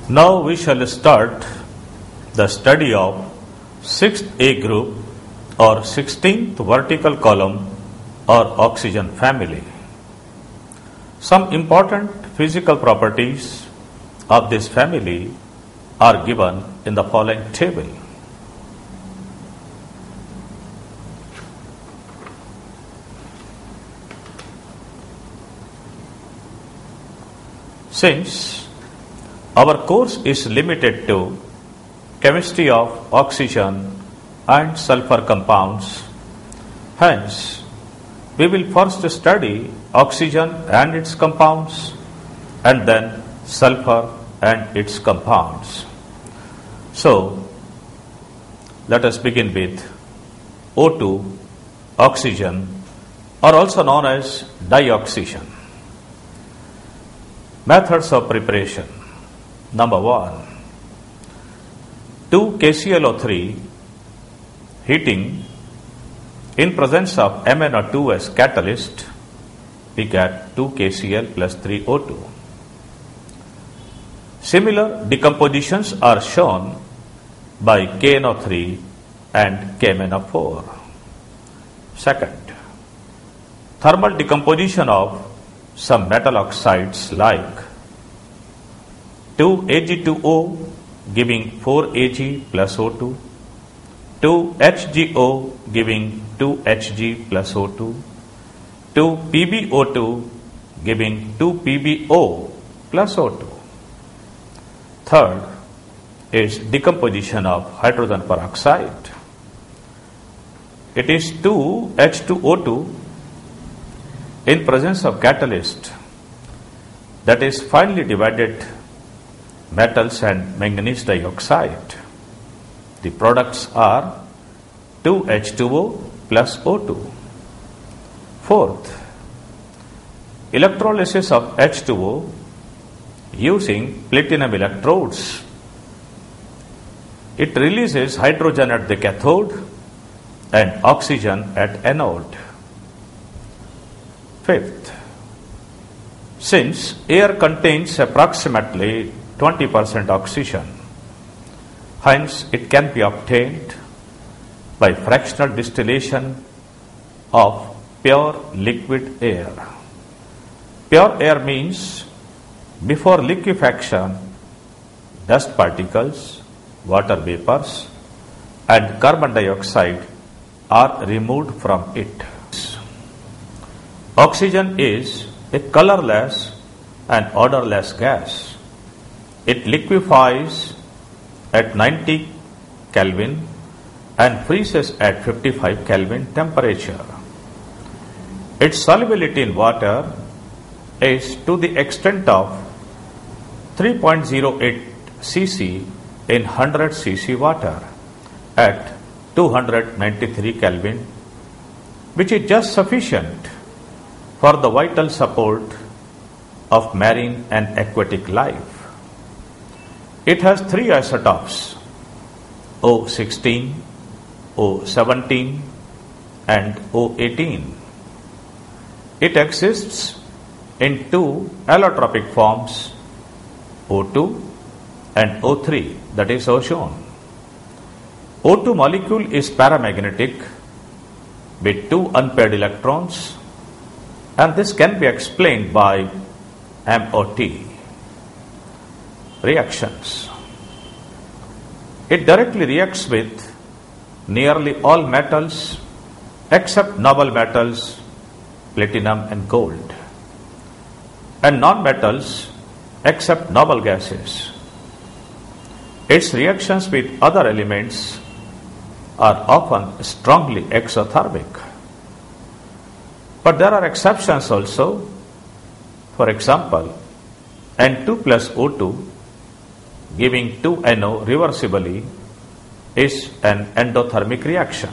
Now we shall start the study of 6th A group or 16th vertical column or oxygen family. Some important physical properties of this family are given in the following table. Since our course is limited to chemistry of oxygen and sulfur compounds, hence we will first study oxygen and its compounds and then sulfur and its compounds. So, let us begin with O2, oxygen, or also known as dioxygen. Methods of preparation. Number 1. 2-KClO3 heating in presence of MnO2 as catalyst, we get 2KCl plus 3O2. Similar decompositions are shown by KNO3 and KMnO4. Second, thermal decomposition of some metal oxides like 2Ag2O giving 4Ag plus O2, 2HgO giving 2Hg plus O2, 2PbO2 giving 2PbO plus O2. Third is decomposition of hydrogen peroxide. It is 2H2O2 in presence of catalyst, that is finely divided metals and manganese dioxide. The products are 2H2O plus O2. Fourth, electrolysis of H2O using platinum electrodes. It releases hydrogen at the cathode and oxygen at anode. Fifth, since air contains approximately 20% oxygen, hence it can be obtained by fractional distillation of pure liquid air. Pure air means before liquefaction, dust particles, water vapors, and carbon dioxide are removed from it. Oxygen is a colorless and odorless gas. It liquefies at 90 Kelvin and freezes at 55 Kelvin temperature. Its solubility in water is to the extent of 3.08 cc in 100 cc water at 293 Kelvin, which is just sufficient for the vital support of marine and aquatic life. It has 3 isotopes, O16, O17 and O18. It exists in 2 allotropic forms, O2 and O3, that is ozone. O2 molecule is paramagnetic with 2 unpaired electrons, and this can be explained by MOT. Reactions. It directly reacts with nearly all metals except noble metals, platinum and gold, and non-metals except noble gases. Its reactions with other elements are often strongly exothermic. But there are exceptions also. For example, N2 plus O2 giving 2NO reversibly is an endothermic reaction.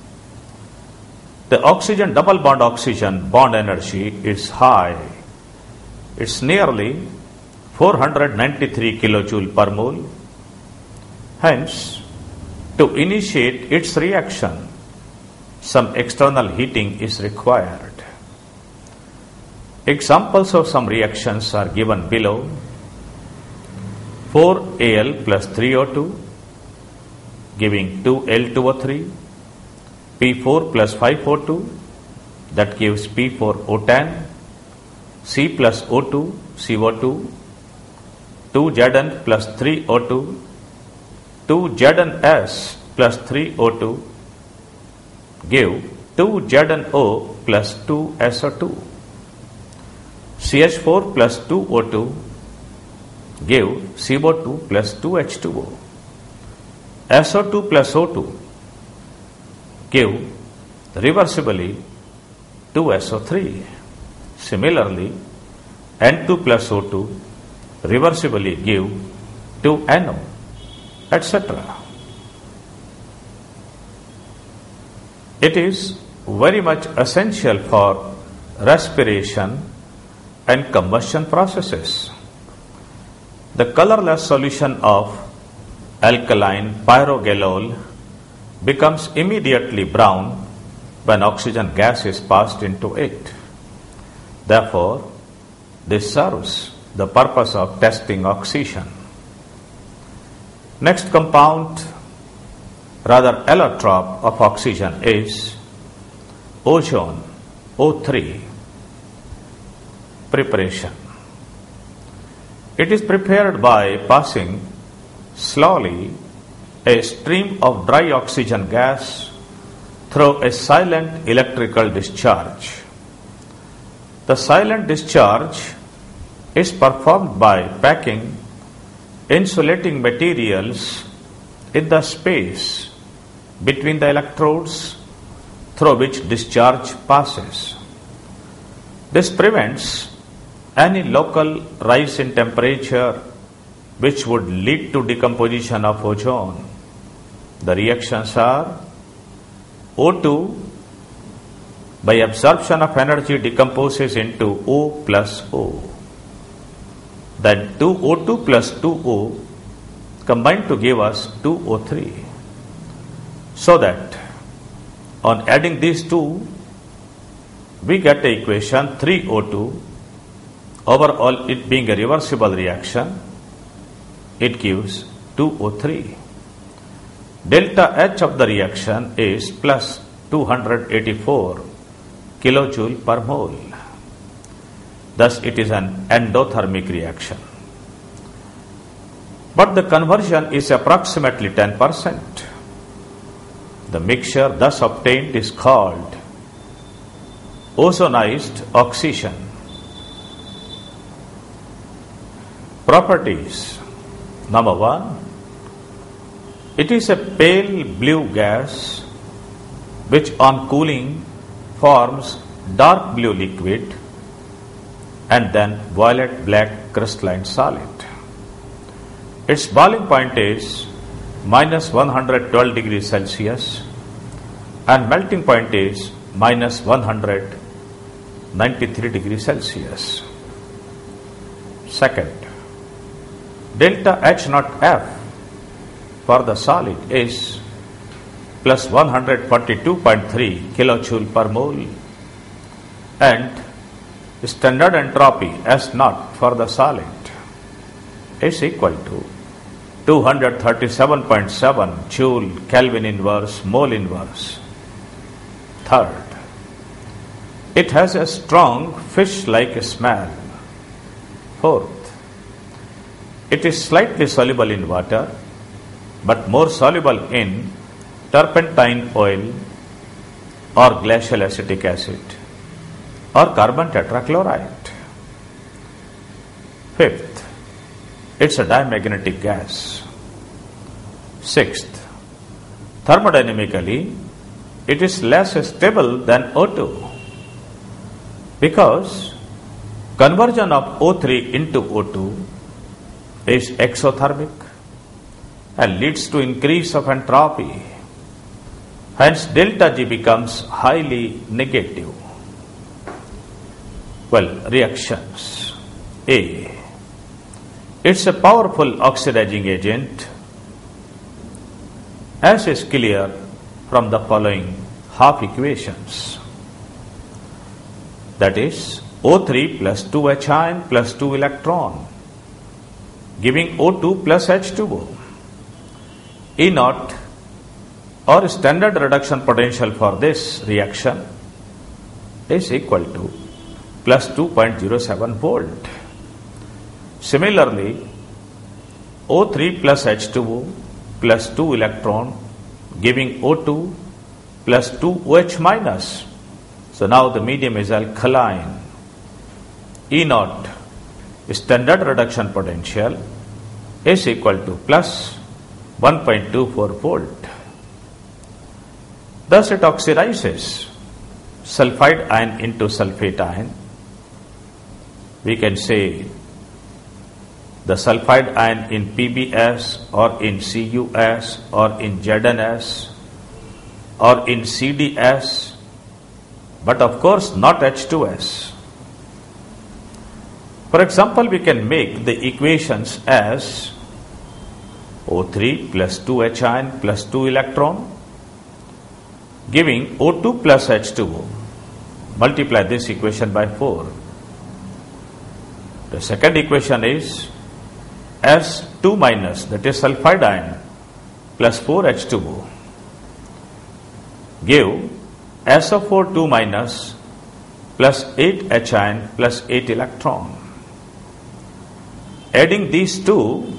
The oxygen double bond oxygen bond energy is high. It's nearly 493 kilojoule per mole. Hence, to initiate its reaction, some external heating is required. Examples of some reactions are given below. 4Al plus 3O2 giving 2L2O3, P4 plus 5O2 that gives P4O10, C plus O2 CO2, 2Zn plus 3O2, 2ZnS plus 3O2 give 2ZnO plus 2SO2. CH4 plus 2O2 give CO2 plus 2H2O. SO2 plus O2 give reversibly 2SO3. Similarly, N2 plus O2 reversibly give 2NO, etc. It is very much essential for respiration and combustion processes. The colorless solution of alkaline pyrogallol becomes immediately brown when oxygen gas is passed into it. Therefore, this serves the purpose of testing oxygen. Next compound, rather allotrope of oxygen, is ozone, O3 preparation. It is prepared by passing slowly a stream of dry oxygen gas through a silent electrical discharge. The silent discharge is performed by packing insulating materials in the space between the electrodes through which discharge passes. This prevents any local rise in temperature which would lead to decomposition of ozone. The reactions are O2 by absorption of energy decomposes into O plus O. Then 2O2 plus 2O combine to give us 2O3. So that on adding these two, we get the equation 3O2. Overall, it being a reversible reaction, it gives 2O3. Delta H of the reaction is plus 284 kilojoule per mole. Thus, it is an endothermic reaction. But the conversion is approximately 10%. The mixture thus obtained is called ozonized oxygen. Properties. Number 1. It is a pale blue gas which on cooling forms dark blue liquid and then violet black crystalline solid. Its boiling point is minus 112 degrees Celsius and melting point is minus 193 degrees Celsius. Second, delta H naught F for the solid is plus 142.3 kilojoule per mole and standard entropy S naught for the solid is equal to 237.7 joule Kelvin inverse mole inverse. Third, it has a strong fish-like smell. Fourth, it is slightly soluble in water but more soluble in turpentine oil or glacial acetic acid or carbon tetrachloride. Fifth, it's a diamagnetic gas. Sixth, thermodynamically, it is less stable than O2 because conversion of O3 into O2 is exothermic and leads to increase of entropy. Hence, delta G becomes highly negative. Well, reactions. A. It's a powerful oxidizing agent, as is clear from the following half equations. That is, O3 plus 2H ion plus 2 electron giving O2 plus H2O. E naught or standard reduction potential for this reaction is equal to plus 2.07 volt. Similarly, O3 plus H2O plus 2 electron giving O2 plus 2 OH minus. So now the medium is alkaline. E naught standard reduction potential is equal to plus 1.24 volt. Thus it oxidizes sulfide ion into sulfate ion. We can say the sulfide ion in PbS or in CuS or in ZnS or in CdS, but of course not H2S. For example, we can make the equations as O3 plus 2H ion plus 2 electron giving O2 plus H2O. Multiply this equation by 4. The second equation is S2 minus, that is sulfide ion, plus 4H2O. Give SO4 2 minus plus 8H ion plus 8 electron. Adding these two